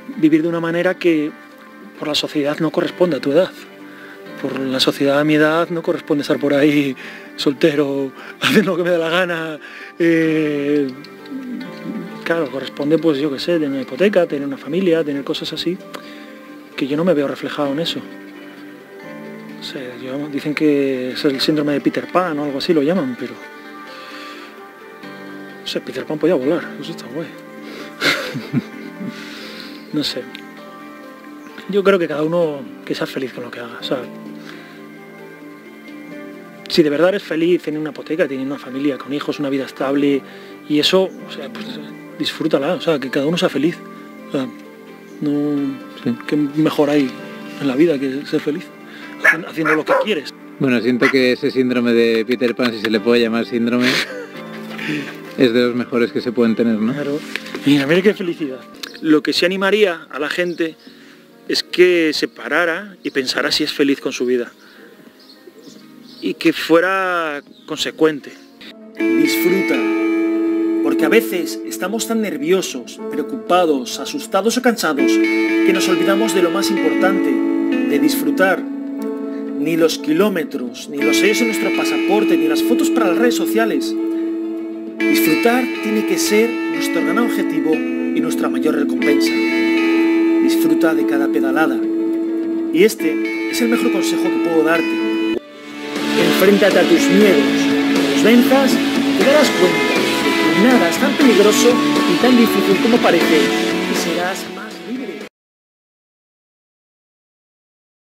vivir de una manera que por la sociedad no corresponde a tu edad. Por la sociedad a mi edad no corresponde estar por ahí soltero, haciendo lo que me da la gana. Claro, corresponde, pues yo qué sé, tener una hipoteca, tener una familia, tener cosas así, que yo no me veo reflejado en eso. O sea, dicen que es el síndrome de Peter Pan o algo así lo llaman, pero... O sea, Peter Pan podía volar, eso está guay. No sé. Yo creo que cada uno que sea feliz con lo que haga, o sea... Si de verdad eres feliz, tienes una hipoteca, tienes una familia, con hijos, una vida estable, y eso, o sea, pues disfrútala, o sea, que cada uno sea feliz. O sea, no... Sí. ¿Qué mejor hay en la vida que ser feliz? Haciendo lo que quieres. Bueno, siento que ese síndrome de Peter Pan, si se le puede llamar síndrome, es de los mejores que se pueden tener, ¿no? Claro. Mira qué felicidad. Lo que sí animaría a la gente es que se parara y pensara si es feliz con su vida. Y que fuera consecuente. Disfruta. Porque a veces estamos tan nerviosos, preocupados, asustados o cansados que nos olvidamos de lo más importante, de disfrutar. Ni los kilómetros, ni los sellos en nuestro pasaporte, ni las fotos para las redes sociales. Disfrutar tiene que ser nuestro gran objetivo y nuestra mayor recompensa. Disfruta de cada pedalada. Y este es el mejor consejo que puedo darte. Enfréntate a tus miedos. Los venzas, te darás cuenta de que nada es tan peligroso y tan difícil como parece.